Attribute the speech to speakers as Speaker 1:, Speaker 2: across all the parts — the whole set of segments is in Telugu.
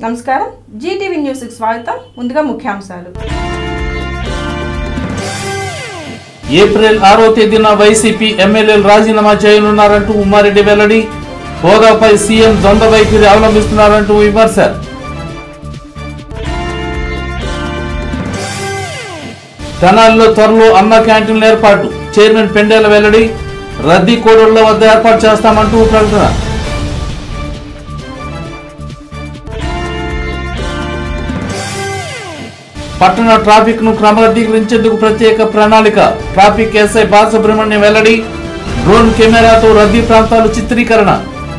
Speaker 1: నమస్కారం జీటీవీ న్యూస్ కి స్వాగతం ముందుగా ముఖ్యాంశాలు
Speaker 2: ఏప్రిల్ 6వ తేదీన వైసీపీ ఎమ్మెల్యేలు రాజీనామా చేయనున్నారంటూ ఉమ్మారెడ్డి వెల్లడి హోదాపై సీఎం ద్వంద్వ వైఖరి అవలంబిస్తున్నారంటూ విమర్శ తెనాలిలో త్వరలో అన్న క్యాంటీన్ల ఏర్పాటు చైర్మన్ పెండేల వెల్లడి రద్దీ కోడళ్ల వద్ద ఏర్పాటు చేస్తామంటూ ప్రకటన పట్టణ ట్రాఫిక్ ను క్రమబద్ధీకరించేందుకు ప్రత్యేక ప్రణాళిక ట్రాఫిక్ ఎస్ఐ బాలసుబ్రహ్మణ్యం వెల్లడి డ్రోన్ కెమెరాతో రద్దీ ప్రాంతాలు చిత్రీకరణ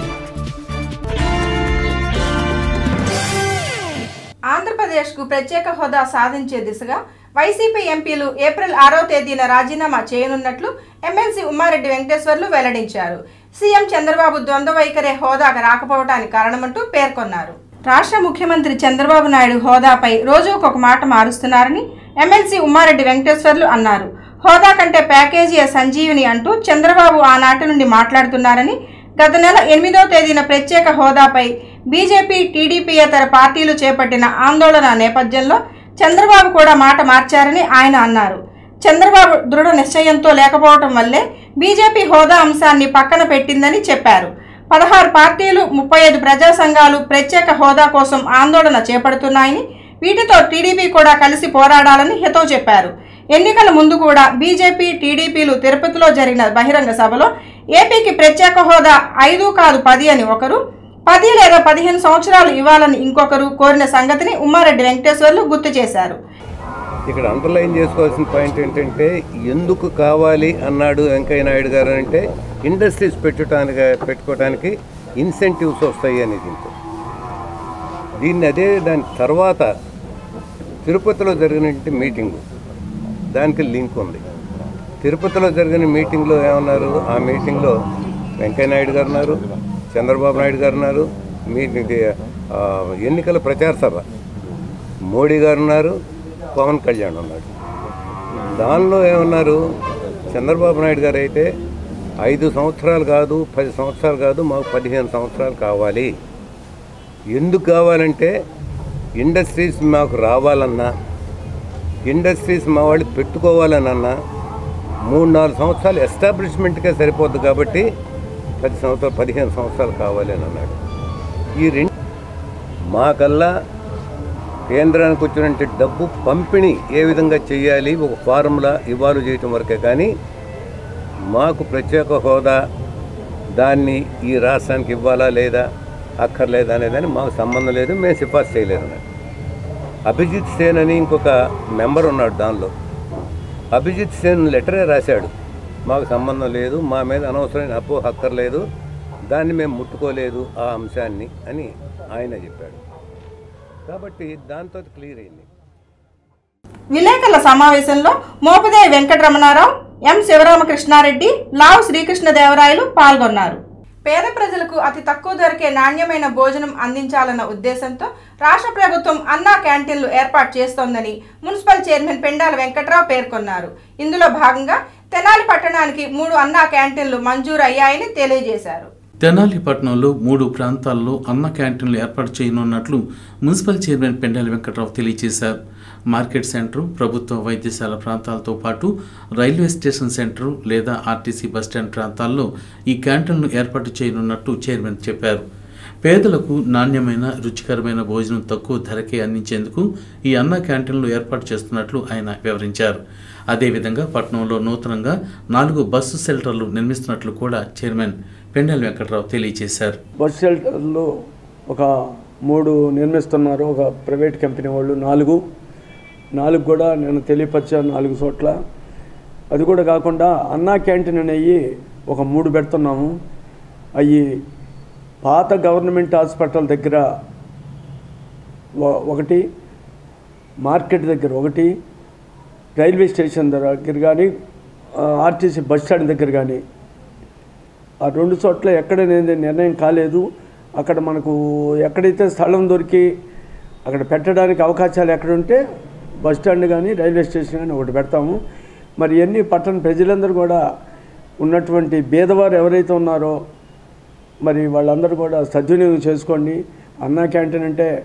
Speaker 1: ఆంధ్రప్రదేశ్ కు ప్రత్యేక హోదా సాధించే దిశగా వైసీపీ ఎంపీలు ఏప్రిల్ 6వ తేదీన రాజీనామా చేయనున్నట్లు ఎమ్మెల్సీ ఉమ్మారెడ్డి వెంకటేశ్వర్లు వెల్లడించారు. సీఎం చంద్రబాబు ద్వంద్వ వైఖరి హోదాకు రాకపోవడానికి కారణమంటూ పేర్కొన్నారు. రాష్ట్ర ముఖ్యమంత్రి చంద్రబాబు నాయుడు హోదాపై రోజు ఒక మాట మారుస్తున్నారని ఎమ్మెల్సీ ఉమ్మారెడ్డి వెంకటేశ్వర్లు అన్నారు. హోదా కంటే ప్యాకేజీ సంజీవిని అంటూ చంద్రబాబు ఆనాటి నుండి మాట్లాడుతున్నారని, గత నెల 8వ తేదీన ప్రత్యేక హోదాపై బీజేపీ టీడీపీయేతర పార్టీలు చేపట్టిన ఆందోళన నేపథ్యంలో చంద్రబాబు కూడా మాట మార్చారని ఆయన అన్నారు. చంద్రబాబు దృఢ నిశ్చయంతో లేకపోవడం వల్లే బీజేపీ హోదా అంశాన్ని పక్కన పెట్టిందని చెప్పారు. 16 పార్టీలు 35 ప్రజా సంఘాలు ప్రత్యేక హోదా కోసం ఆందోళన చేపడుతున్నాయని, వీటితో టీడీపీ కూడా కలిసి పోరాడాలని హితవు చెప్పారు. ఎన్నికల ముందు కూడా బీజేపీ టీడీపీలు తిరుపతిలో జరిగిన బహిరంగ సభలో ఏపీకి ప్రత్యేక హోదా 5 కాదు 10 అని ఒకరు, 10 లేదా 15 సంవత్సరాలు ఇవ్వాలని ఇంకొకరు కోరిన సంగతిని ఉమ్మారెడ్డి వెంకటేశ్వర్లు గుర్తు చేశారు.
Speaker 3: ఇక్కడ అండర్లైన్ చేసుకోవాల్సిన పాయింట్ ఏంటంటే, ఎందుకు కావాలి అన్నాడు వెంకయ్య నాయుడు గారు అంటే, ఇండస్ట్రీస్ పెట్టుకోవడానికి ఇన్సెంటివ్స్ వస్తాయి అని దాని తర్వాత తిరుపతిలో జరిగిన మీటింగు దానికి లింక్ ఉంది. తిరుపతిలో జరిగిన మీటింగ్లో ఏమన్నారు, ఆ మీటింగ్లో వెంకయ్య నాయుడు గారు ఉన్నారు, చంద్రబాబు నాయుడు గారు ఉన్నారు, ఎన్నికల ప్రచార సభ మోడీ గారు ఉన్నారు, పవన్ కళ్యాణ్ ఉన్నాడు. దానిలో ఏమన్నారు, చంద్రబాబు నాయుడు గారు అయితే 5 సంవత్సరాలు కాదు 10 సంవత్సరాలు కాదు మాకు 15 సంవత్సరాలు కావాలి. ఎందుకు కావాలంటే ఇండస్ట్రీస్ మాకు రావాలన్నా, ఇండస్ట్రీస్ మా వాళ్ళు పెట్టుకోవాలనన్నా 3-4 సంవత్సరాలు ఎస్టాబ్లిష్మెంట్కే సరిపోద్దు కాబట్టి 10 సంవత్సరాలు 15 సంవత్సరాలు కావాలి అని అన్నాడు. ఈ రెండు మాకల్లా కేంద్రానికి వచ్చినటువంటి డబ్బు పంపిణీ ఏ విధంగా చేయాలి ఒక ఫార్ములా ఇవాల్వ్ చేయటం వరకే, కానీ మాకు ప్రత్యేక హోదా దాన్ని ఈ రాష్ట్రానికి ఇవ్వాలా లేదా అక్కర్లేదా అనేదాన్ని మాకు సంబంధం లేదు, మేము సిఫార్సు చేయలేదు అన్నాడు. అభిజిత్ సేన్ అని ఇంకొక మెంబర్ ఉన్నాడు, దానిలో అభిజిత్ సేన్ లెటరే రాశాడు, మాకు సంబంధం లేదు, మా మీద అనవసరమైన అపోహ అక్కర్లేదు, దాన్ని మేము ముట్టుకోలేదు ఆ అంశాన్ని అని ఆయన చెప్పాడు. కాబట్టి దాంతో క్లియర్ అయింది.
Speaker 1: విలేకరుల సమావేశంలో మోపిదేవి వెంకటరమణారావు, ఎం శివరామకృష్ణారెడ్డి, లావు శ్రీకృష్ణదేవరాయలు పాల్గొన్నారు. పేద ప్రజలకు అతి తక్కువ ధరకే నాణ్యమైన భోజనం అందించాలన్న ఉద్దేశంతో రాష్ట్ర ప్రభుత్వం అన్నా క్యాంటీన్లు ఏర్పాటు చేస్తోందని మున్సిపల్ చైర్మన్ పెండాల వెంకట్రావు పేర్కొన్నారు. ఇందులో భాగంగా తెనాలి పట్టణానికి 3 అన్నా క్యాంటీన్లు మంజూరు అయ్యాయని తెలియజేశారు.
Speaker 2: తెనాలి పట్టణంలో 3 ప్రాంతాల్లో అన్న క్యాంటీన్లు ఏర్పాటు చేయనున్నట్లు మున్సిపల్ చైర్మన్ పెండాల వెంకట్రావు తెలియజేశారు. మార్కెట్ సెంటర్, ప్రభుత్వ వైద్యశాల ప్రాంతాలతో పాటు రైల్వే స్టేషన్ సెంటర్ లేదా ఆర్టీసీ బస్టాండ్ ప్రాంతాల్లో ఈ క్యాంటీన్లు ఏర్పాటు చేయనున్నట్టు చైర్మన్ చెప్పారు. పేదలకు నాణ్యమైన రుచికరమైన భోజనం తక్కువ ధరకే అందించేందుకు ఈ అన్న క్యాంటీన్లు ఏర్పాటు చేస్తున్నట్లు ఆయన వివరించారు. అదేవిధంగా పట్టణంలో నూతనంగా 4 బస్సు షెల్టర్లు నిర్మిస్తున్నట్లు కూడా చైర్మన్ పెండాల వెంకట్రావు తెలియజేశారు.
Speaker 4: బస్ షెల్టర్లు ఒక 3 నిర్మిస్తున్నారు, ఒక ప్రైవేట్ కంపెనీ వాళ్ళు 4 కూడా నేను తెలియపరిచాను 4 చోట్ల. అది కూడా కాకుండా అన్నా క్యాంటీన్ అనేవి ఒక 3 పెడుతున్నాము. అవి పాత గవర్నమెంట్ హాస్పిటల్ దగ్గర ఒకటి, మార్కెట్ దగ్గర ఒకటి, రైల్వే స్టేషన్ దగ్గర కానీ ఆర్టీసీ బస్ స్టాండ్ దగ్గర కానీ, ఆ 2 చోట్ల ఎక్కడ నిర్ణయం కాలేదు. అక్కడ మనకు ఎక్కడైతే స్థలం దొరికి అక్కడ పెట్టడానికి అవకాశాలు ఎక్కడుంటే బస్ స్టాండ్ కానీ రైల్వే స్టేషన్ కానీ ఒకటి పెడతాము. మరి ఎన్ని పట్టణ ప్రజలందరూ కూడా ఉన్నటువంటి పేదవారు ఎవరైతే ఉన్నారో మరి వాళ్ళందరూ కూడా సద్వినియోగం చేసుకోండి. అన్నా క్యాంటీన్ అంటే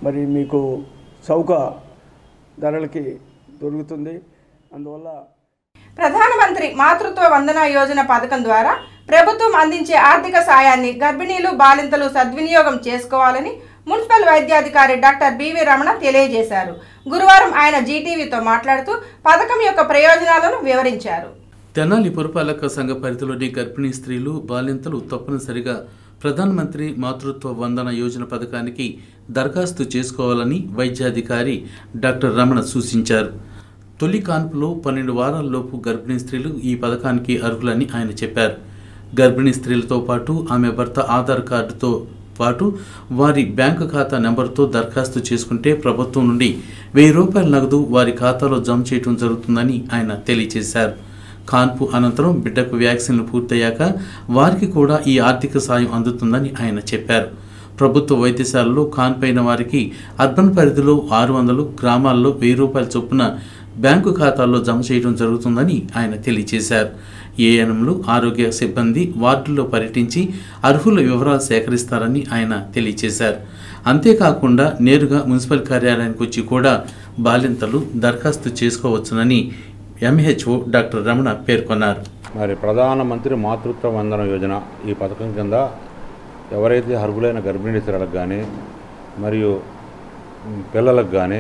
Speaker 4: మరి మీకు చౌక ధరలకి దొరుకుతుంది. అందువల్ల
Speaker 1: ప్రధానమంత్రి మాతృత్వ వందన యోజన పథకం ద్వారా ప్రభుత్వం అందించే ఆర్థిక సాయాన్ని గర్భిణీలు బాలింతలు సద్వినియోగం చేసుకోవాలని మున్సిపల్ వైద్యాధికారి డాక్టర్ బివి రమణ తెలియజేశారు. గురువారం ఆయన జీటీవీతో మాట్లాడుతూ పథకం యొక్క ప్రయోజనాలను వివరించారు.
Speaker 2: తెనాలి పురపాలక సంఘ పరిధిలోని గర్భిణీ స్త్రీలు బాలింతలు తప్పనిసరిగా ప్రధానమంత్రి మాతృత్వ వందన యోజన పథకానికి దరఖాస్తు చేసుకోవాలని వైద్యాధికారి డాక్టర్ రమణ సూచించారు. తొలి కాన్పులో 12 వారాల్లోపు గర్భిణీ స్త్రీలు ఈ పథకానికి అర్హులని ఆయన చెప్పారు. గర్భిణీ స్త్రీలతో పాటు ఆమె భర్త ఆధార్ కార్డుతో పాటు వారి బ్యాంకు ఖాతా నెంబర్తో దరఖాస్తు చేసుకుంటే ప్రభుత్వం నుండి ₹1000 నగదు వారి ఖాతాలో జమ చేయడం జరుగుతుందని ఆయన తెలియజేశారు. కాన్పు అనంతరం బిడ్డకు వ్యాక్సిన్లు పూర్తయ్యాక వారికి కూడా ఈ ఆర్థిక సాయం అందుతుందని ఆయన చెప్పారు. ప్రభుత్వ వైద్యశాలలో కాన్పైన వారికి అర్బన్ పరిధిలో 600, గ్రామాల్లో ₹1000 చొప్పున బ్యాంకు ఖాతాల్లో జమ చేయడం జరుగుతుందని ఆయన తెలియజేశారు. ఏఎన్ఎంలు, ఆరోగ్య సిబ్బంది వార్డుల్లో పర్యటించి అర్హుల వివరాలు సేకరిస్తారని ఆయన తెలియజేశారు. అంతేకాకుండా నేరుగా మున్సిపల్ కార్యాలయానికి వచ్చి కూడా బాలింతలు దరఖాస్తు చేసుకోవచ్చునని ఎంహెచ్ఓ డాక్టర్ రమణ పేర్కొన్నారు.
Speaker 5: మరి ప్రధానమంత్రి మాతృత్వ వందన యోజన ఈ పథకం కింద ఎవరైతే అర్హులైన గర్భిణీ స్త్రీలకు కానీ మరియు పిల్లలకు కానీ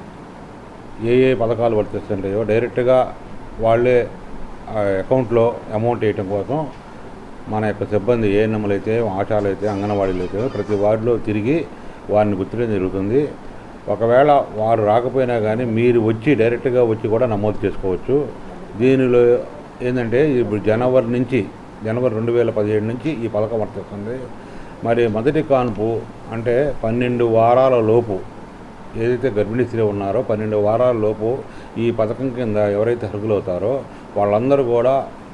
Speaker 5: ఏ పథకాలు వర్తిస్తుంటాయో డైరెక్ట్గా వాళ్ళే అకౌంట్లో అమౌంట్ వేయటం కోసం మన యొక్క సిబ్బంది ఏఎన్ఎంలు అయితే, ఆశాలు అయితే, అంగన్వాడీలు అయితే ప్రతి వార్డులో తిరిగి వారిని గుర్తించడం జరుగుతుంది. ఒకవేళ వారు రాకపోయినా కానీ మీరు వచ్చి డైరెక్ట్గా వచ్చి కూడా నమోదు చేసుకోవచ్చు. దీనిలో ఏంటంటే ఇప్పుడు జనవరి 2017 నుంచి ఈ పథకం వర్తిస్తుంది. మరి మొదటి కాన్పు అంటే 12 వారాల లోపు ఏదైతే గర్భిణీ స్త్రీ ఉన్నారో 12 వారాల లోపు ఈ పథకం కింద ఎవరైతే అర్హులవుతారో వాళ్ళందరూ కూడా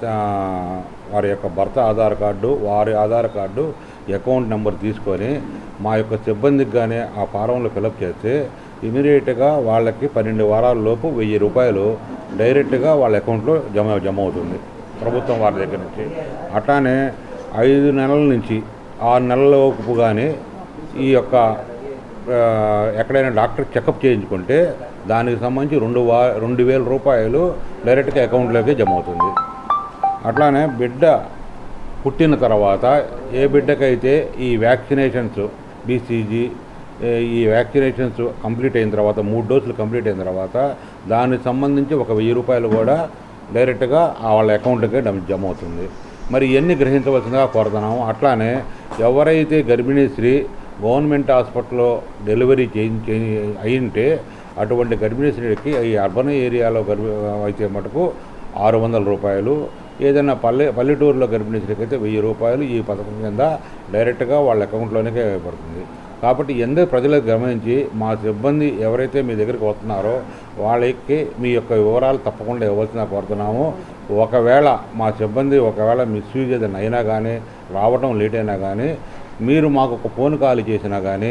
Speaker 5: వారి యొక్క భర్త ఆధార్ కార్డు, వారి ఆధార్ కార్డు, అకౌంట్ నెంబర్ తీసుకొని మా యొక్క సిబ్బందికి కానీ ఆ ఫారంలో ఫిలప్ చేస్తే ఇమీడియట్గా వాళ్ళకి 12 వారాల లోపు ₹1000 డైరెక్ట్గా వాళ్ళ అకౌంట్లో జమ అవుతుంది ప్రభుత్వం వారి దగ్గర నుంచి. అట్లానే 5 నెలల నుంచి 6 నెలల లోపు కానీ ఈ యొక్క ఎక్కడైనా డాక్టర్ చెకప్ చేయించుకుంటే దానికి సంబంధించి ₹2000 డైరెక్ట్గా అకౌంట్లోకి జమ అవుతుంది. అట్లానే బిడ్డ పుట్టిన తర్వాత ఏ బిడ్డకైతే ఈ వ్యాక్సినేషన్స్ బీసీజీ ఈ వ్యాక్సినేషన్స్ కంప్లీట్ అయిన తర్వాత 3 డోసులు కంప్లీట్ అయిన తర్వాత దానికి సంబంధించి ₹1000 కూడా డైరెక్ట్గా వాళ్ళ అకౌంట్కి జమ అవుతుంది. మరి ఇవన్నీ గ్రహించవలసిందిగా కోరుతున్నాము. అట్లానే ఎవరైతే గర్భిణీ స్త్రీ గవర్నమెంట్ హాస్పిటల్లో డెలివరీ అయింటే అటువంటి గర్భిణీ స్త్రీకి ఈ అర్బన్ ఏరియాలో అయితే మటుకు ₹600, ఏదైనా పల్లెటూరులో గర్భిణీ స్త్రీకి అయితే ₹1000 ఈ పథకం కింద డైరెక్ట్గా వాళ్ళ అకౌంట్లోనే పడుతుంది. కాబట్టి ఎందరో ప్రజలకు గమనించి మా సిబ్బంది ఎవరైతే మీ దగ్గరికి వస్తున్నారో వాళ్ళకి మీ యొక్క వివరాలు తప్పకుండా ఇవ్వాల్సిన కోరుతున్నాము. ఒకవేళ మా సిబ్బంది మిస్యూజ్ ఏదైనా అయినా కానీ రావడం లేట్ అయినా కానీ మీరు మాకు ఒక ఫోన్ కాల్ చేసినా కానీ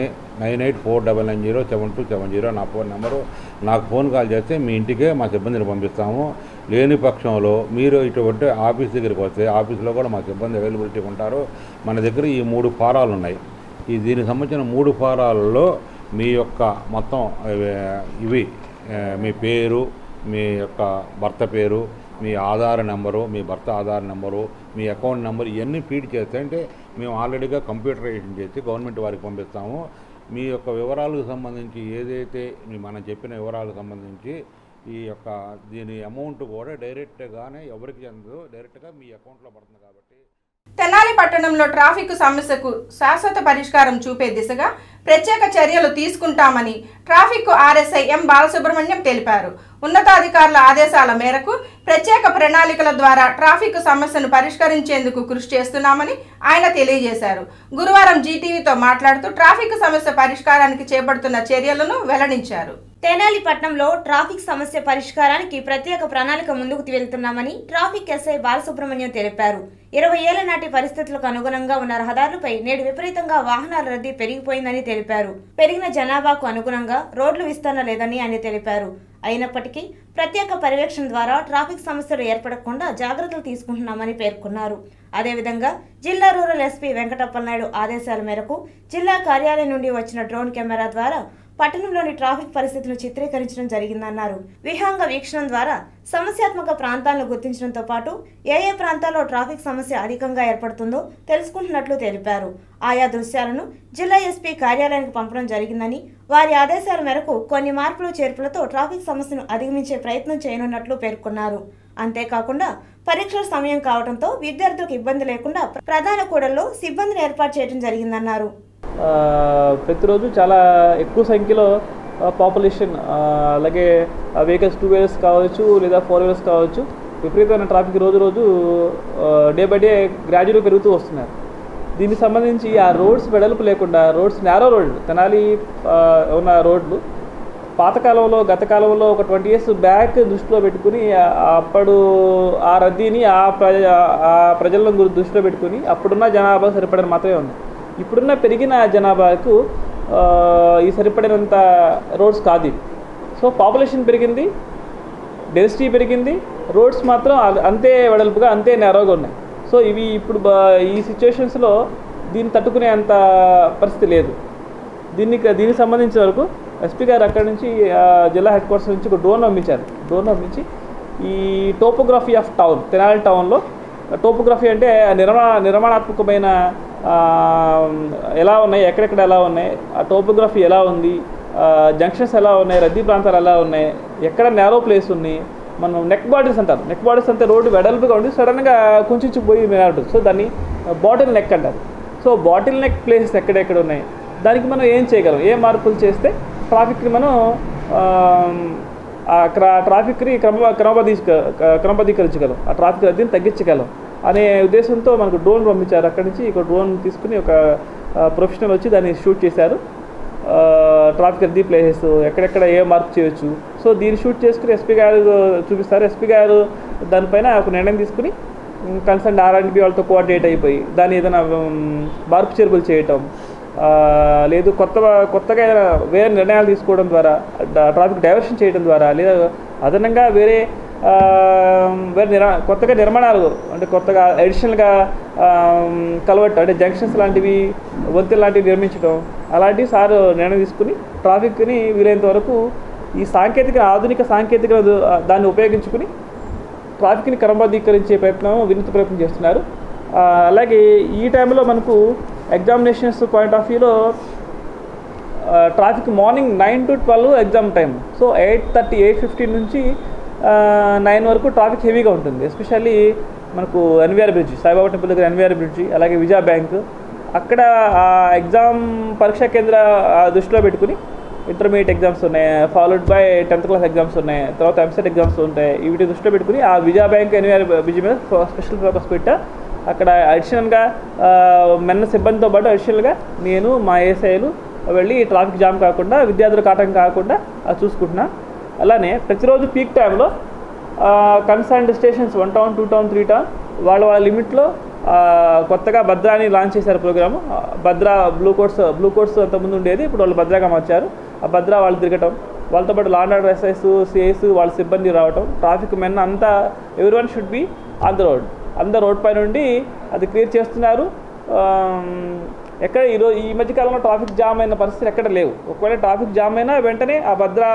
Speaker 5: 9849907270 నా ఫోన్ నెంబరు, నాకు ఫోన్ కాల్ చేస్తే మీ ఇంటికే మా సిబ్బందిని పంపిస్తాము. లేని పక్షంలో మీరు ఇటువంటి ఆఫీస్ దగ్గరికి వస్తే ఆఫీస్లో కూడా మా సిబ్బంది అవైలబిలిటీ ఉంటారు. మన దగ్గర ఈ 3 ఫారాలు ఉన్నాయి. దీనికి సంబంధించిన 3 ఫారాలలో మీ యొక్క మొత్తం ఇవి మీ పేరు, మీ యొక్క భర్త పేరు, మీ ఆధార్ నెంబరు, మీ భర్త ఆధార్ నెంబరు, మీ అకౌంట్ నెంబర్ ఇవన్నీ ఫీడ్ చేస్తే అంటే మేము ఆల్రెడీగా కంప్యూటరైజేషన్ చేసి గవర్నమెంట్ వారికి పంపిస్తాము. మీ యొక్క వివరాలకు సంబంధించి ఏదైతే మనం చెప్పిన వివరాలకు సంబంధించి ఈ యొక్క దీని అమౌంట్ కూడా డైరెక్ట్గానే ఎవరికి చెందదు, డైరెక్ట్గా మీ అకౌంట్లో పడుతుంది. కాబట్టి
Speaker 1: తెనాలి పట్టణంలో ట్రాఫిక్ సమస్యకు శాశ్వత పరిష్కారం చూపే దిశగా ప్రత్యేక చర్యలు తీసుకుంటామని ట్రాఫిక్ ఆర్ఎస్ఐ ఎం బాలసుబ్రహ్మణ్యం తెలిపారు. ఉన్నతాధికారుల ఆదేశాల మేరకు ప్రత్యేక ప్రణాళికల ద్వారా ట్రాఫిక్ సమస్యను పరిష్కరించేందుకు కృషి చేస్తున్నామని ఆయన తెలియజేశారు. గురువారం జీటీవీతో మాట్లాడుతూ ట్రాఫిక్ సమస్య పరిష్కారానికి చేపడుతున్న చర్యలను వెల్లడించారు.
Speaker 6: తెనాలి పట్టణంలో ట్రాఫిక్ సమస్య పరిష్కారానికి ప్రత్యేక ప్రణాళిక ముందుకు వెళ్తున్నామని ట్రాఫిక్ ఎస్ఐ బాలసుబ్రహ్మణ్యం తెలిపారు. 20 ఏళ్ల నాటి పరిస్థితులకు అనుగుణంగా ఉన్న రహదారులపై నేడు విపరీతంగా వాహనాల రద్దీ పెరిగిపోయిందని తెలిపారు. పెరిగిన జనాభాకు అనుగుణంగా రోడ్లు విస్తరణ లేదని ఆయన తెలిపారు. అయినప్పటికీ ప్రత్యేక పర్యవేక్షణ ద్వారా ట్రాఫిక్ సమస్యలు ఏర్పడకుండా జాగ్రత్తలు తీసుకుంటున్నామని పేర్కొన్నారు. అదేవిధంగా జిల్లా రూరల్ ఎస్పీ వెంకటప్పలనాయుడు ఆదేశాల మేరకు జిల్లా కార్యాలయం నుండి వచ్చిన డ్రోన్ కెమెరా ద్వారా పట్టణంలోని ట్రాఫిక్ పరిస్థితులను చిత్రీకరించడం జరిగిందన్నారు. విహంగ వీక్షణం ద్వారా సమస్యాత్మక ప్రాంతాలను గుర్తించడంతో పాటు ఏ ప్రాంతాల్లో ట్రాఫిక్ సమస్య అధికంగా ఏర్పడుతుందో తెలుసుకుంటున్నట్లు తెలిపారు. ఆయా దృశ్యాలను జిల్లా ఎస్పీ కార్యాలయానికి పంపడం జరిగిందని, వారి ఆదేశాల మేరకు కొన్ని మార్పులు చేర్పులతో ట్రాఫిక్ సమస్యను అధిగమించే ప్రయత్నం చేయనున్నట్లు పేర్కొన్నారు. అంతేకాకుండా పరీక్షల సమయం కావడంతో విద్యార్థులకు ఇబ్బంది లేకుండా ప్రధాన కూడల్లో సిబ్బందిని ఏర్పాటు చేయడం జరిగిందన్నారు.
Speaker 7: ప్రతిరోజు చాలా ఎక్కువ సంఖ్యలో పాపులేషన్, అలాగే వెహికల్స్ 2 వీలర్స్ కావచ్చు లేదా 4 వీలర్స్ కావచ్చు, విపరీతమైన ట్రాఫిక్ రోజు డే బై డే గ్రాడ్యువల్గా పెరుగుతూ వస్తున్నారు. దీనికి సంబంధించి ఆ రోడ్స్ వెడల్పు లేకుండా, రోడ్స్ నేరో రోడ్లు, తెనాలి ఉన్న రోడ్లు పాతకాలంలో గత కాలంలో ఒక 20 years బ్యాక్ దృష్టిలో పెట్టుకుని అప్పుడు ఆ రద్దీని ఆ ప్రజలను దృష్టిలో పెట్టుకుని అప్పుడున్న జనాభా సరిపడిన మాత్రమే ఉంది. ఇప్పుడున్న పెరిగిన జనాభాకు ఈ సరిపడినంత రోడ్స్ కాదు. సో పాపులేషన్ పెరిగింది, డెన్సిటీ పెరిగింది, రోడ్స్ మాత్రం అంతే వెడల్పుగా అంతే నేరోగా ఉన్నాయి. సో ఇవి ఇప్పుడు ఈ సిచ్యువేషన్స్లో దీన్ని తట్టుకునే అంత పరిస్థితి లేదు. దీనికి సంబంధించిన వరకు ఎస్పీ గారు అక్కడి నుంచి జిల్లా హెడ్ క్వార్టర్స్ నుంచి ఒక డ్రోన్ పంపించారు. డ్రోన్ పంపించి ఈ టోపోగ్రఫీ ఆఫ్ టౌన్, తెనాలి టౌన్లో టోపోగ్రఫీ అంటే నిర్మాణాత్మకమైన ఎలా ఉన్నాయి, ఎక్కడెక్కడ ఎలా ఉన్నాయి, ఆ టోపోగ్రఫీ ఎలా ఉంది, జంక్షన్స్ ఎలా ఉన్నాయి, రద్దీ ప్రాంతాలు ఎలా ఉన్నాయి, ఎక్కడ నేరో ప్లేస్ ఉన్నాయి, మనం నెక్ బాడీస్ అంటారు. నెక్ బాడీస్ అంటే రోడ్డు వెడల్పుగా ఉండి సడన్గా కుంచిపోయి ఉంటుంది. సో దాన్ని బాటిల్ నెక్ అంటారు. సో బాటిల్ నెక్ ప్లేసెస్ ఎక్కడెక్కడ ఉన్నాయి, దానికి మనం ఏం చేయగలం, ఏ మార్పులు చేస్తే ట్రాఫిక్ని మనం ట్రాఫిక్ని క్రమబద్ధీకరించగలం, ఆ ట్రాఫిక్ రద్దీని తగ్గించగలం అనే ఉద్దేశంతో మనకు డ్రోన్ పంపించారు. అక్కడి నుంచి ఒక డ్రోన్ తీసుకుని ఒక ప్రొఫెషనల్ వచ్చి దాన్ని షూట్ చేశారు. ట్రాఫిక్ రద్దీ ప్లేసెస్ ఎక్కడెక్కడ ఏ మార్పు చేయొచ్చు, సో దీన్ని షూట్ చేసుకుని ఎస్పీ గారు చూపిస్తారు. ఎస్పీ గారు దానిపైన ఒక నిర్ణయం తీసుకుని కన్సర్న్ R&B వాళ్ళతో కోఆర్డినేట్ అయిపోయి దాన్ని ఏదైనా మార్పు చేర్పులు చేయటం, లేదు కొత్తగా ఏదైనా వేరే నిర్ణయాలు తీసుకోవడం ద్వారా, ట్రాఫిక్ డైవర్షన్ చేయడం ద్వారా, లేదా అదనంగా వేరే కొత్తగా నిర్మాణాలు అంటే కొత్తగా అడిషనల్గా కలవట్ అంటే జంక్షన్స్ లాంటివి, వంతెన లాంటివి నిర్మించడం, అలాంటివి సార్ నిర్ణయం తీసుకుని ట్రాఫిక్ని వీలైనంత వరకు ఈ ఆధునిక సాంకేతిక దాన్ని ఉపయోగించుకుని ట్రాఫిక్ని క్రమబద్ధీకరించే వినూత్న ప్రయత్నం చేస్తున్నారు. అలాగే ఈ టైంలో మనకు ఎగ్జామినేషన్స్ పాయింట్ ఆఫ్ వ్యూలో traffic morning 9 to 12 exam time. So 8:30, 8:15 నుంచి 9 వరకు ట్రాఫిక్ హెవీగా ఉంటుంది. ఎస్పెషల్లీ మనకు ఎన్వీఆర్ బ్రిడ్జ్, సాయిబాబా టెంపుల్ దగ్గర ఎన్వీఆర్ బ్రిడ్జ్, అలాగే విజయ బ్యాంక్, అక్కడ ఎగ్జామ్ పరీక్షా కేంద్ర దృష్టిలో పెట్టుకుని ఇంటర్మీడియట్ ఎగ్జామ్స్ ఉన్నాయి, followed by 10th class exams ఉన్నాయి, తర్వాత ఎంసెట్ ఎగ్జామ్స్ ఉంటాయి. వీటి దృష్టిలో పెట్టుకుని ఆ విజయ బ్యాంక్ ఎన్వీఆర్ బ్రిడ్జ్ మీద స్పెషల్ ఫోకస్ పెట్టా. అక్కడ అడిషనల్గా మెన్న సిబ్బందితో పాటు అడిషనల్గా నేను మా ఏఎస్ఐలు వెళ్ళి ట్రాఫిక్ జామ్ కాకుండా, విద్యార్థులకు ఆటంకం కాకుండా చూసుకుంటున్నా. అలానే ప్రతిరోజు పీక్ టైంలో concerned stations 1 town, 2 town, 3 town వాళ్ళ లిమిట్లో కొత్తగా భద్రాని లాంచ్ చేశారు ప్రోగ్రాము. భద్రా బ్లూ కోట్స్ అంతకుముందు ఉండేది, ఇప్పుడు వాళ్ళు భద్రాగా మార్చారు. ఆ భద్రా వాళ్ళు తిరగటం, వాళ్ళతో పాటు లాండ్ ఆర్డర్ ఎస్ఐస్, సిఐస్, వాళ్ళ సిబ్బంది రావటం, ట్రాఫిక్ మెన్ అంతా everyone should be on the road, అందరు రోడ్ పై నుండి అది క్లియర్ చేస్తున్నారు. ఎక్కడ ఈ మధ్యకాలంలో ట్రాఫిక్ జామ్ అయిన పరిస్థితులు ఎక్కడ లేవు. ఒకవేళ ట్రాఫిక్ జామ్ అయినా వెంటనే ఆ భద్రా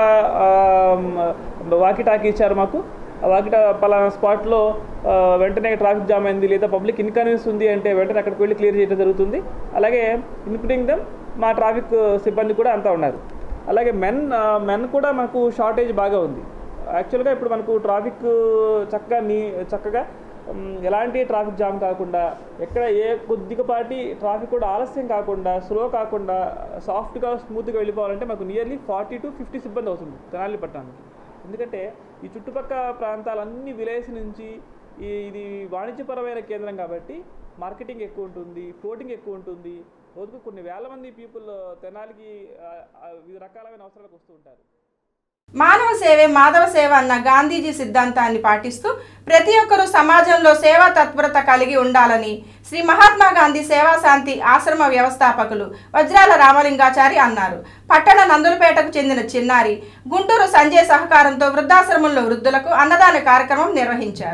Speaker 7: వాకీ టాకీ ఇచ్చారు మాకు. ఆ వాకీ పలానా స్పాట్లో వెంటనే ట్రాఫిక్ జామ్ అయింది లేదా పబ్లిక్ ఇన్కన్వీనియన్స్ ఉంది అంటే వెంటనే అక్కడికి వెళ్ళి క్లియర్ చేయడం జరుగుతుంది. అలాగే ఇన్క్లూడింగ్ దమ్ మా ట్రాఫిక్ సిబ్బంది కూడా అంతా ఉన్నారు. అలాగే మెన్ కూడా మనకు షార్టేజ్ బాగా ఉంది. యాక్చువల్గా ఇప్పుడు మనకు ట్రాఫిక్ చక్కగా ఎలాంటి ట్రాఫిక్ జామ్ కాకుండా, ఎక్కడ ఏ కొద్దిపాటి ట్రాఫిక్ కూడా ఆలస్యం కాకుండా, స్లో కాకుండా, సాఫ్ట్గా స్మూత్గా వెళ్ళిపోవాలంటే మాకు నియర్లీ 40 to 50 సిబ్బంది అవుతుంది తెనాలి పట్టణానికి. ఎందుకంటే ఈ చుట్టుపక్కల ప్రాంతాలన్నీ విలేజ్ నుంచి ఇది వాణిజ్యపరమైన కేంద్రం కాబట్టి మార్కెటింగ్ ఎక్కువ ఉంటుంది, ఫ్లోటింగ్ ఎక్కువ ఉంటుంది. రోజుకు కొన్ని వేల మంది పీపుల్ తెనాలికి వివిధ రకాలైన అవసరాలకు వస్తూ ఉంటారు.
Speaker 1: మానవ సేవే మాధవ సేవ అన్న గాంధీజీ సిద్ధాంతాన్ని పాటిస్తూ ప్రతి ఒక్కరూ సమాజంలో సేవా తత్పరత కలిగి ఉండాలని శ్రీ మహాత్మా గాంధీ సేవా శాంతి ఆశ్రమ వ్యవస్థాపకులు వజ్రాల రామలింగాచారి అన్నారు. పట్టణ నందులపేటకు చెందిన చిన్నారి గుంటూరు సంజయ్ సహకారంతో వృద్ధాశ్రమంలో వృద్ధులకు అన్నదాన కార్యక్రమం నిర్వహించారు.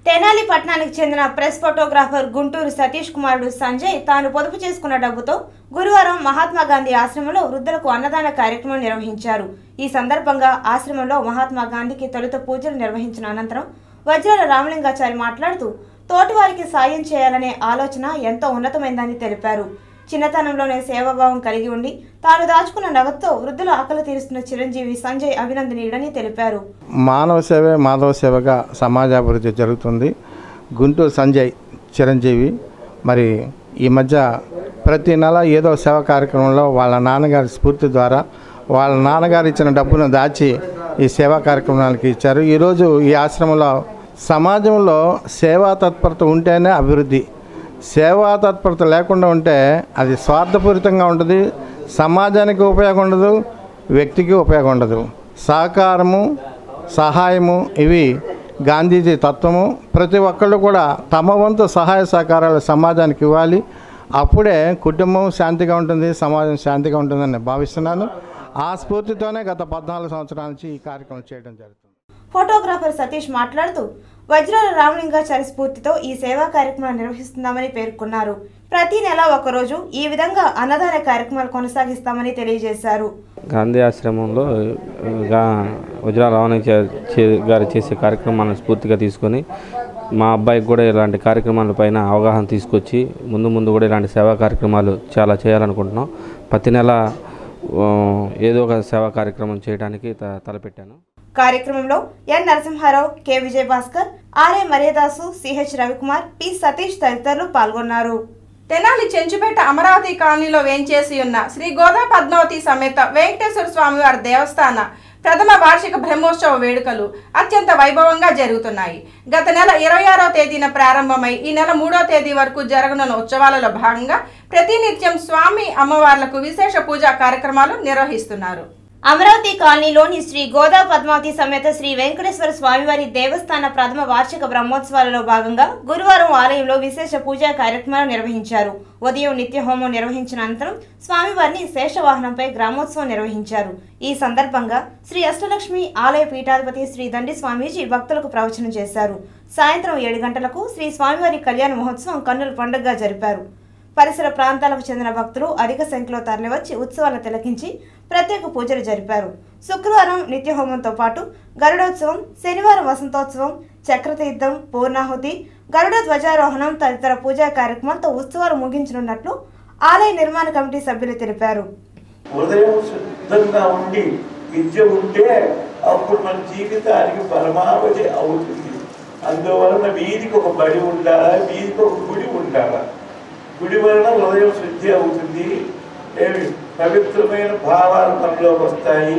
Speaker 6: తెనాలి పట్టణానికి చెందిన ప్రెస్ ఫోటోగ్రాఫర్ గుంటూరు సతీష్ కుమారుడు సంజయ్ తాను పొదుపు చేసుకున్న డబ్బుతో గురువారం మహాత్మా గాంధీ ఆశ్రమంలో వృద్ధులకు అన్నదాన కార్యక్రమం నిర్వహించారు. ఈ సందర్భంగా ఆశ్రమంలో మహాత్మా గాంధీకి తొలుత పూజలు నిర్వహించిన అనంతరం వజ్రాల రామలింగాచారి మాట్లాడుతూ తోటివారికి సాయం చేయాలనే ఆలోచన ఎంతో ఉన్నతమైందని తెలిపారు. చిన్నతనంలోనే సేవాభావం కలిగి ఉండి తాను దాచుకున్న నగదుతో వృద్ధుల ఆకలి తీరుస్తున్న చిరంజీవి సంజయ్ అభినందనీయుడని తెలిపారు.
Speaker 8: మానవ సేవే మాధవ సేవగా సమాజాభివృద్ధి జరుగుతుంది. గుంటూరు సంజయ్ చిరంజీవి మరి ఈ మధ్య ప్రతి నెల ఏదో సేవ కార్యక్రమంలో వాళ్ళ నాన్నగారి స్ఫూర్తి ద్వారా వాళ్ళ నాన్నగారు ఇచ్చిన డబ్బును దాచి ఈ సేవా కార్యక్రమాలకి ఇచ్చారు. ఈరోజు ఈ ఆశ్రమంలో సమాజంలో సేవా తత్పరత ఉంటేనే అభివృద్ధి, సేవా తత్పరత లేకుండా ఉంటే అది స్వార్థపూరితంగా ఉంటుంది, సమాజానికి ఉపయోగం ఉండదు, వ్యక్తికి ఉపయోగం ఉండదు. సహకారము సహాయము ఇవి గాంధీజీ తత్వము. ప్రతి ఒక్కళ్ళు కూడా తమ వంతు సహాయ సహకారాలు సమాజానికి ఇవ్వాలి. అప్పుడే కుటుంబం శాంతిగా ఉంటుంది, సమాజం శాంతిగా ఉంటుందని భావిస్తున్నాను. ఆ స్ఫూర్తితోనే గత 14 సంవత్సరాల నుంచి ఈ కార్యక్రమం చేయడం జరుగుతుంది.
Speaker 6: ఫోటోగ్రాఫర్ సతీష్ మాట్లాడుతూ వజ్రాల రామలింగాచారి స్ఫూర్తితో ఈ సేవా కార్యక్రమాలు నిర్వహిస్తున్నామని పేర్కొన్నారు. ప్రతి నెల ఒకరోజు ఈ విధంగా అన్నదాన కార్యక్రమాలు కొనసాగిస్తామని తెలియజేశారు.
Speaker 9: గాంధీ ఆశ్రమంలో వజ్రాల రామలింగాచారి గారు చేసే కార్యక్రమాలను స్ఫూర్తిగా తీసుకొని మా అబ్బాయికి కూడా ఇలాంటి కార్యక్రమాలపైన అవగాహన తీసుకొచ్చి ముందు కూడా ఇలాంటి సేవా కార్యక్రమాలు చాలా చేయాలనుకుంటున్నాం. ప్రతి నెల ఏదో ఒక సేవా కార్యక్రమం చేయడానికి తలపెట్టాను.
Speaker 6: కార్యక్రమంలో N Narasimha Rao, K Vijayabhaskar, RA Maryadasu, CH Ravikumar, P Satish తదితరులు పాల్గొన్నారు.
Speaker 1: తెనాలి చెంచుపేట అమరావతి కాలనీలో వేంచేసి ఉన్న శ్రీ గోదా పద్మావతి సమేత వెంకటేశ్వర స్వామివారి దేవస్థాన ప్రథమ వార్షిక బ్రహ్మోత్సవ వేడుకలు అత్యంత వైభవంగా జరుగుతున్నాయి. గత నెల 26వ తేదీన ప్రారంభమై ఈ నెల 3వ తేదీ వరకు జరగనున్న ఉత్సవాలలో భాగంగా ప్రతినిత్యం స్వామి అమ్మవార్లకు విశేష పూజా కార్యక్రమాలు నిర్వహిస్తున్నారు.
Speaker 6: అమరావతి కాలనీలోని శ్రీ గోదా పద్మావతి సమేత శ్రీ వెంకటేశ్వర స్వామివారి దేవస్థాన ప్రథమ వార్షిక బ్రహ్మోత్సవాలలో భాగంగా గురువారం ఆలయంలో విశేష పూజా కార్యక్రమాలు నిర్వహించారు. ఉదయం నిత్య హోమం నిర్వహించిన అనంతరం స్వామివారిని శేషవాహనంపై గ్రామోత్సవం నిర్వహించారు. ఈ సందర్భంగా శ్రీ అష్టలక్ష్మి ఆలయ పీఠాధిపతి శ్రీ దండి స్వామీజీ భక్తులకు ప్రవచనం చేశారు. సాయంత్రం 7 గంటలకు శ్రీ స్వామివారి కళ్యాణ మహోత్సవం కన్నుల పండుగగా జరిపారు. పరిసర ప్రాంతాలకు చెందిన భక్తులు అధిక సంఖ్యలో తరలివచ్చి ఉత్సవాలను తిలకించి ప్రత్యేక పూజలు జరిపారు. శుక్రవారం నిత్య హోమంతో పాటు గరుడోత్సవం, శనివారం వసంతోత్సవం, చక్రతీర్థం, పూర్ణాహుతి, గరుడ ధ్వజారోహణం తదితర పూజా కార్యక్రమాలతో ఉత్సవాలు ముగించనున్నట్లు ఆలయ నిర్మాణ కమిటీ సభ్యులు తెలిపారు.
Speaker 10: ఉదయం శుద్ధంగా ఉండి విద్య ఉంటే అప్పుడు మన జీవితానికి పరమావధి అవుతుంది. అందువలన వీధికి ఒక బడి ఉండాలా, వీధికి ఒక గుడి ఉండాలా. గుడి వలన హృదయం శుద్ధి అవుతుంది, పవిత్రమైన భావాలు మనలోకి వస్తాయి.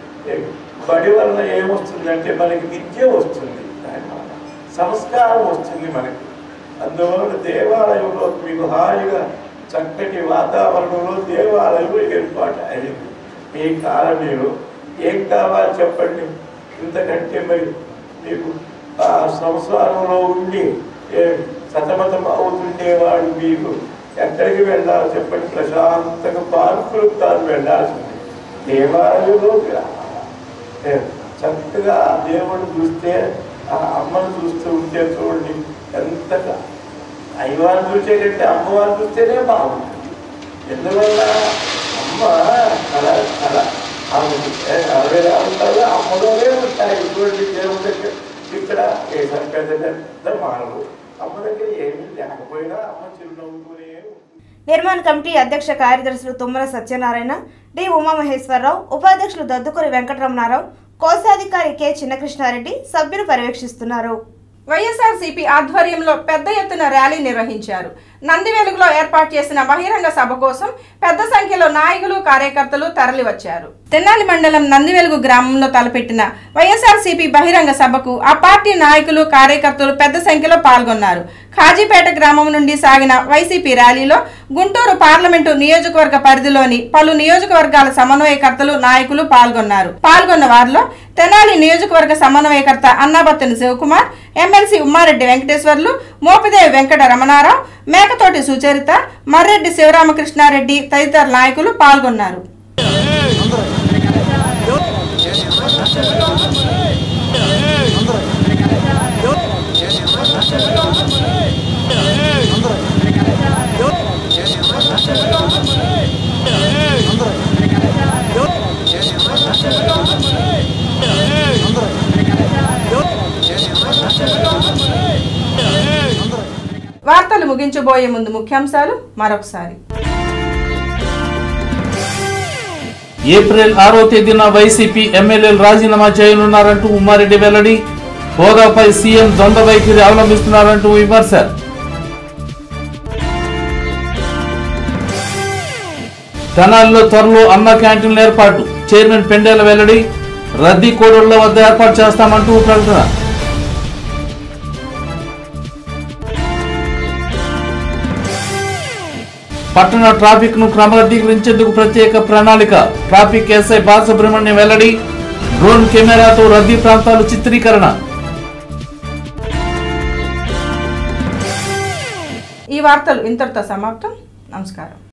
Speaker 10: బడి వలన ఏమొస్తుందంటే మనకి విద్య వస్తుంది, సంస్కారం వస్తుంది మనకి. అందువలన దేవాలయంలో మీకు హాయిగా చక్కటి వాతావరణంలో దేవాలయం ఏర్పాటు అయింది. మీ కాలనీలో ఏం కావాలి చెప్పండి? ఇంతకంటే మరి మీకు ఆ సంసారంలో ఉండి సతమతం అవుతుండేవాడు మీకు ఎక్కడికి వెళ్ళాలి చెప్పండి? ప్రశాంతంగా పార్కులకు తాను వెళ్ళాల్సింది. దేవాలయంలో చక్కగా దేవుడిని చూస్తే, ఆ అమ్మను చూస్తూ ఉంటే చూడండి ఎంతగా. అయ్యవారిని చూసేటంటే అమ్మవారిని చూస్తేనే బాగుంటుంది. ఎందువల్ల అమ్మ కళ అరవై ఉంటారు, అమ్మలోనే ఉంటాయి. చూడండి దేవుడి దగ్గర ఇక్కడ ఏ సంకట మానవు, అమ్మ దగ్గర ఏమి లేకపోయినా అమ్మ చిరునవ్వుతూనే.
Speaker 6: నిర్మాణ కమిటీ అధ్యక్ష కార్యదర్శులు తుమ్మల సత్యనారాయణ, డి ఉమామహేశ్వరరావు, ఉపాధ్యక్షులు దద్దుకూరి వెంకటరమణారావు, కోశాధికారి కె చిన్నకృష్ణారెడ్డి సభ్యులు పర్యవేక్షిస్తున్నారు.
Speaker 1: వైఎస్ఆర్సీపీ ఆధ్వర్యంలో పెద్ద ఎత్తున ర్యాలీ నిర్వహించారు. నందివెలుగులో ఏర్పాటు చేసిన బహిరంగ సభ కోసం పెద్ద సంఖ్యలో నాయకులు, కార్యకర్తలు తరలివచ్చారు. తెనాలి మండలం నందివెలుగు గ్రామంలో తలపెట్టిన వైఎస్ఆర్సీపీ బహిరంగ సభకు ఆ పార్టీ నాయకులు, కార్యకర్తలు పెద్ద సంఖ్యలో పాల్గొన్నారు. ఖాజీపేట గ్రామం నుండి సాగిన వైసీపీ ర్యాలీలో గుంటూరు పార్లమెంటు నియోజకవర్గ పరిధిలోని పలు నియోజకవర్గాల సమన్వయకర్తలు, నాయకులు పాల్గొన్నారు. పాల్గొన్న వారిలో తెనాలి నియోజకవర్గ సమన్వయకర్త అన్నాబత్తిని శివకుమార్, ఎమ్మెల్సీ ఉమ్మారెడ్డి వెంకటేశ్వర్లు, మోపిదేవి వెంకట రమణారావు, మేకతోటి సుచరిత, మర్రెడ్డి శివరామకృష్ణారెడ్డి తదితర నాయకులు పాల్గొన్నారు. వార్తలు ముగించబోయే ముందు ముఖ్యాంశాలు మరొకసారి.
Speaker 2: ఏప్రిల్ 6వ తేదీన వైసీపీ ఎమ్మెల్యేలు రాజీనామా చేయనున్నారంటూ ఉమ్మారెడ్డి వెల్లడి. హోదాపై సీఎం ద్వంద్వ వైఖరి అవలంబిస్తున్నారంటూ విమర్శ. తెనాలిలో త్వరలో అన్న క్యాంటీన్ల ఏర్పాటు. చైర్మన్ పెండేల వెల్లడి. రద్దీ కోడళ్ల వద్ద ఏర్పాటు చేస్తామంటూ ప్రకటన. పట్టణ ట్రాఫిక్ ను క్రమబద్ధీకరించేందుకు ప్రత్యేక ప్రణాళిక. ట్రాఫిక్ ఎస్ఐ బాలసుబ్రహ్మణ్యం వెల్లడి. డ్రోన్ కెమెరాతో రద్దీ ప్రాంతాలు చిత్రీకరణ.
Speaker 1: ఈ వార్తలు ఇంతటితో సమాప్తం. నమస్కారం.